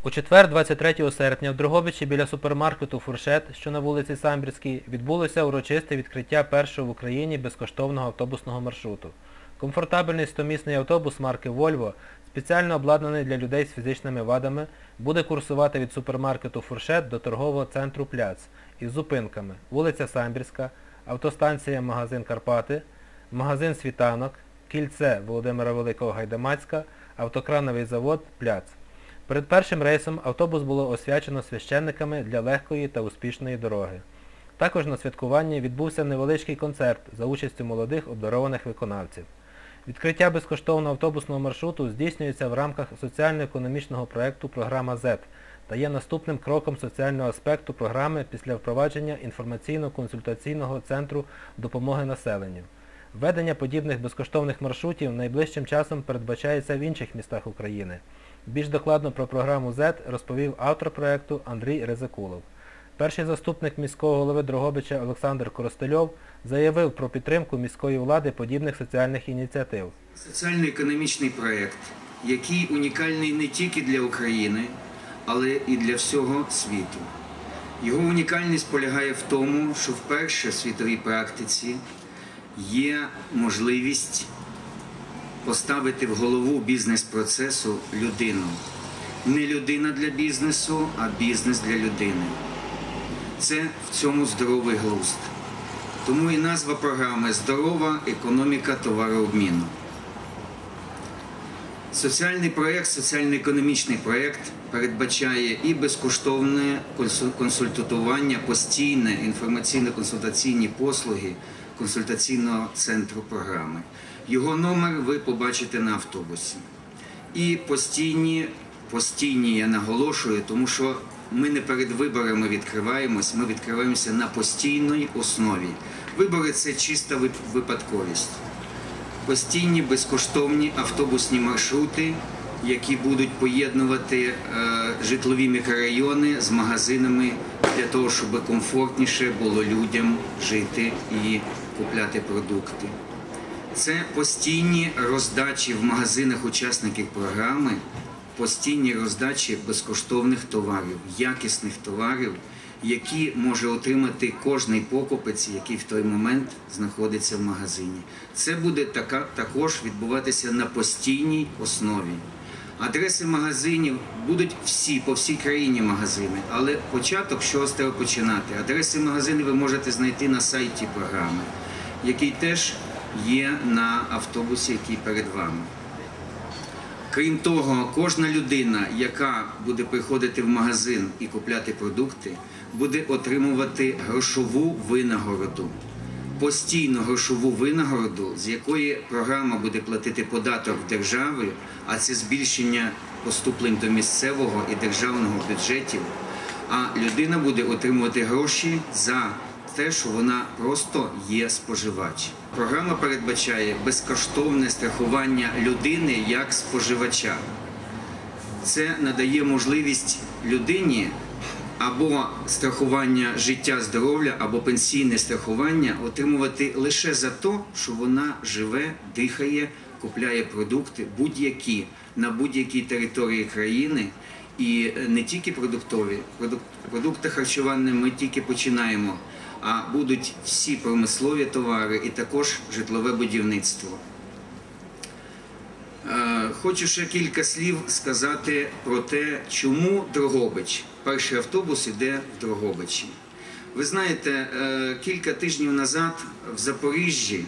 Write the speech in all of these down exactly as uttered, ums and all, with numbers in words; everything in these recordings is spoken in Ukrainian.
У четвер, двадцять третього серпня, в Дрогобичі біля супермаркету «Фуршет», що на вулиці Самбірській, відбулося урочисте відкриття першого в Україні безкоштовного автобусного маршруту. Комфортабельний стомісний автобус марки «Вольво», спеціально обладнаний для людей з фізичними вадами, буде курсувати від супермаркету «Фуршет» до торгового центру «Пляц» із зупинками вулиця Самбірська, автостанція «Магазин Карпати», магазин «Світанок», кільце Володимира Великого Гайдамацька, автокрановий завод «Пляц». Перед першим рейсом автобус було освячено священниками для легкої та успішної дороги. Також на святкуванні відбувся невеличкий концерт за участю молодих обдарованих виконавців. Відкриття безкоштовного автобусного маршруту здійснюється в рамках соціально-економічного проєкту «Програма зет» та є наступним кроком соціального аспекту програми після впровадження інформаційно-консультаційного центру допомоги населенню. Введення подібних безкоштовних маршрутів найближчим часом передбачається в інших містах України. Більш докладно про програму зет розповів автор проєкту Андрій Резакулов. Перший заступник міського голови Дрогобича Олександр Коростельов заявив про підтримку міської влади подібних соціальних ініціатив. Соціально-економічний проєкт, який унікальний не тільки для України, але і для всього світу. Його унікальність полягає в тому, що вперше в світовій практиці є можливість поставити в голову бізнес-процесу людину. Не людина для бізнесу, а бізнес для людини. Це в цьому здоровий глузд. Тому і назва програми «Здорова економіка товарообміну». Соціальний проєкт, соціально-економічний проєкт передбачає і безкоштовне консультування, постійне інформаційно-консультаційні послуги консультаційного центру програми. Його номер ви побачите на автобусі. І постійні, постійні, я наголошую, тому що ми не перед виборами відкриваємось, ми відкриваємося на постійній основі. Вибори – це чиста випадковість. Постійні, безкоштовні автобусні маршрути, які будуть поєднувати е, житлові мікрорайони з магазинами для того, щоб комфортніше було людям жити і купляти продукти. Це постійні роздачі в магазинах учасників програми, постійні роздачі безкоштовних товарів, якісних товарів, які може отримати кожний покупець, який в той момент знаходиться в магазині. Це буде така, також відбуватися на постійній основі. Адреси магазинів будуть всі, по всій країні магазини, але початок, з чого з треба починати. Адреси магазинів ви можете знайти на сайті програми, який теж є на автобусі, який перед вами. Крім того, кожна людина, яка буде приходити в магазин і купляти продукти, буде отримувати грошову винагороду. Постійну грошову винагороду, з якої програма буде платити податок в державі, а це збільшення поступлень до місцевого і державного бюджетів, а людина буде отримувати гроші за те, що вона просто є споживач. Програма передбачає безкоштовне страхування людини як споживача. Це надає можливість людині або страхування життя, здоров'я, або пенсійне страхування отримувати лише за те, що вона живе, дихає, купляє продукти будь-які на будь-якій території країни. І не тільки продуктові, продукти харчування ми тільки починаємо, а будуть всі промислові товари і також житлове будівництво. Хочу ще кілька слів сказати про те, чому Дрогобич. Перший автобус йде в Дрогобичі. Ви знаєте, кілька тижнів назад в Запоріжжі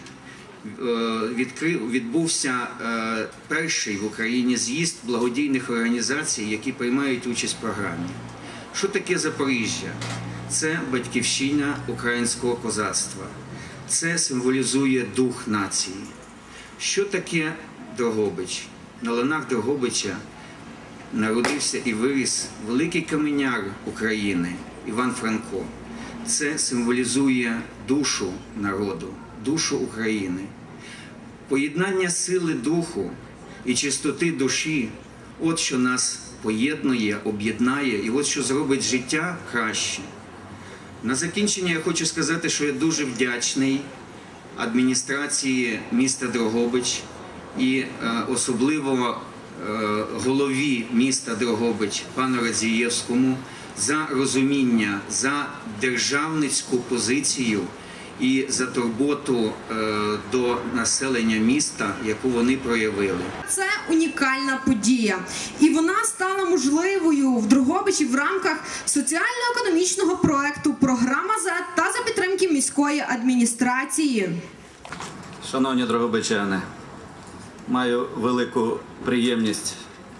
відбувся перший в Україні з'їзд благодійних організацій, які приймають участь в програмі. Що таке Запоріжжя? Це батьківщина українського козацтва. Це символізує дух нації. Що таке Дрогобич? На ланах Дрогобича народився і виріс великий каменяр України Іван Франко. Це символізує душу народу, душу України. Поєднання сили духу і чистоти душі – от що нас поєднує, об'єднає і от що зробить життя краще. На закінчення я хочу сказати, що я дуже вдячний адміністрації міста Дрогобич і особливо голові міста Дрогобич пану Радзієвському за розуміння, за державницьку позицію і за турботу до населення міста, яку вони проявили. Це унікальна подія, і вона стала можливою в Дрогобичі в рамках соціально-економічного проекту «Програма зет» та за підтримки міської адміністрації. Шановні дрогобичани, маю велику приємність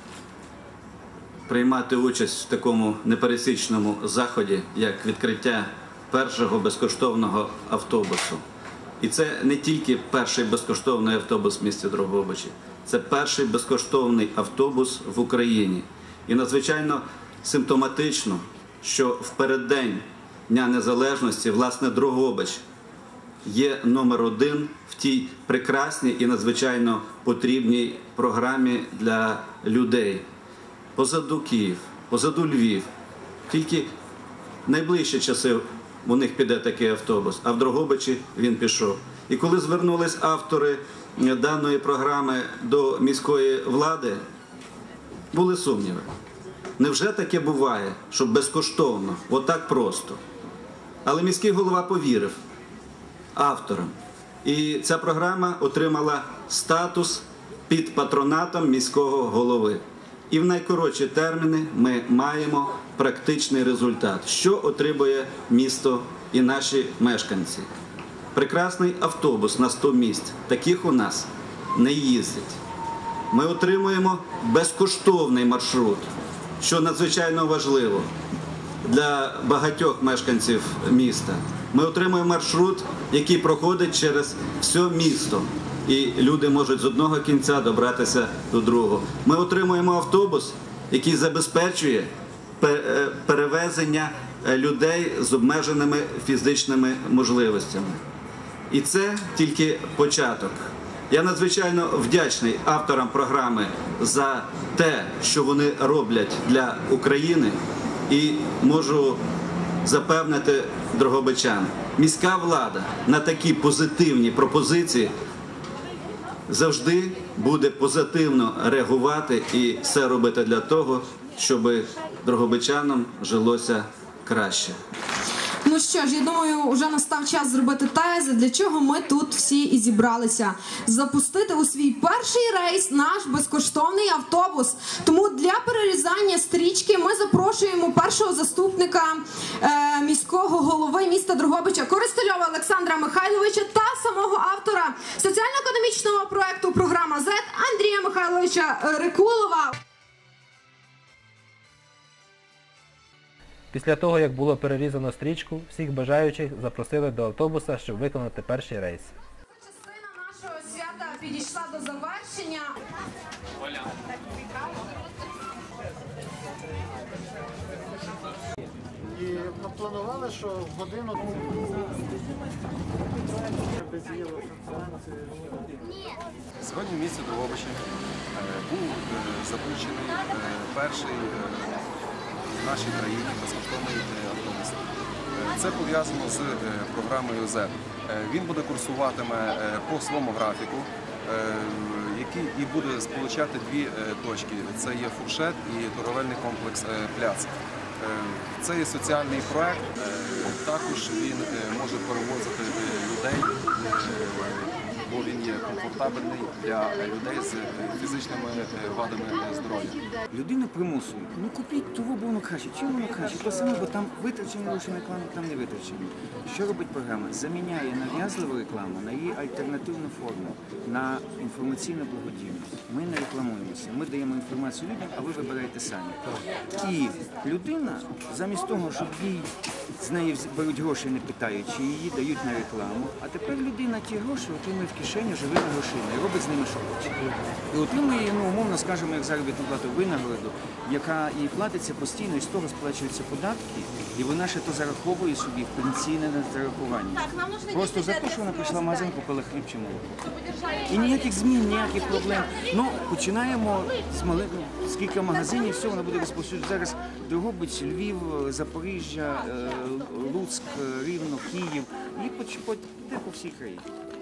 приймати участь в такому непересічному заході, як відкриття першого безкоштовного автобусу. І це не тільки перший безкоштовний автобус в місті Дрогобичі, це перший безкоштовний автобус в Україні. І надзвичайно симптоматично, що в переддень Дня Незалежності, власне, Дрогобич є номер один в тій прекрасній і надзвичайно потрібній програмі для людей. Позаду Київ, позаду Львів. Тільки в найближчі часи у них піде такий автобус, а в Дрогобичі він пішов. І коли звернулись автори даної програми до міської влади, були сумніви. Невже таке буває, що безкоштовно, отак просто? Але міський голова повірив авторам. І ця програма отримала статус під патронатом міського голови. І в найкоротші терміни ми маємо практичний результат. Що отримує місто і наші мешканці? Прекрасний автобус на сто місць. Таких у нас не їздить. Ми отримуємо безкоштовний маршрут, що надзвичайно важливо для багатьох мешканців міста. Ми отримуємо маршрут, який проходить через все місто. І люди можуть з одного кінця добратися до другого. Ми отримуємо автобус, який забезпечує перевезення людей з обмеженими фізичними можливостями. І це тільки початок. Я надзвичайно вдячний авторам програми за те, що вони роблять для України, і можу запевнити дрогобичан, міська влада на такі позитивні пропозиції завжди буде позитивно реагувати і все робити для того, щоб дрогобичанам жилося краще. Ну що ж, я думаю, вже настав час зробити тези, для чого ми тут всі і зібралися. Запустити у свій перший рейс наш безкоштовний автобус. Тому для перерізання стрічки ми запрошуємо першого заступника е, міського голови міста Дрогобича Коростельова Олександра Михайловича та самого автора соціально-економічного проекту «Програма зет» Андрія Михайловича Рикулова. Після того, як було перерізано стрічку, всіх бажаючих запросили до автобуса, щоб виконати перший рейс. Частина нашого свята підійшла до завершення. І напланували, що в годину Сьогодні в місті Дрогобичі був запущений перший в нашій країні безкоштовний автобус. Це пов'язано з програмою зет. Він буде курсуватиме по своєму графіку, який і буде сполучати дві точки. Це є фуршет і торговельний комплекс «Пляц». Це є соціальний проект, також він може перевозити людей, бо він є комфортабельний для людей з фізичними вадами здоров'я. Людину примусують. Ну купіть того, бо воно краще. Чому воно краще? То саме, бо там витрачені гроші на рекламу, там не витрачені. Що робить програма? Заміняє нав'язливу рекламу на її альтернативну форму, на інформаційну благодійність. Ми не рекламуємося, ми даємо інформацію людям, а ви вибираєте самі. І людина, замість того, щоб їй з неї беруть гроші, не питаючи, її дають на рекламу, а тепер людина ті гроші отримує в кишеню живими грошима і робить з ними що хоче. І отримує, ну, умовно скажемо, як заробітну плату винагороду, яка їй платиться постійно, і з того сплачуються податки, і вона ще то зараховує собі в пенсійне зарахування. Просто за те, що вона прийшла в магазин, купила хліб чи молоко. І ніяких змін, ніяких проблем. Ну, починаємо з малих, з кілька магазинів, все, вона буде розповсюджена. Зараз Дрогобич, Львів, Запоріжжя, Луцьк, Рівно, Київ, і піде по всій країні.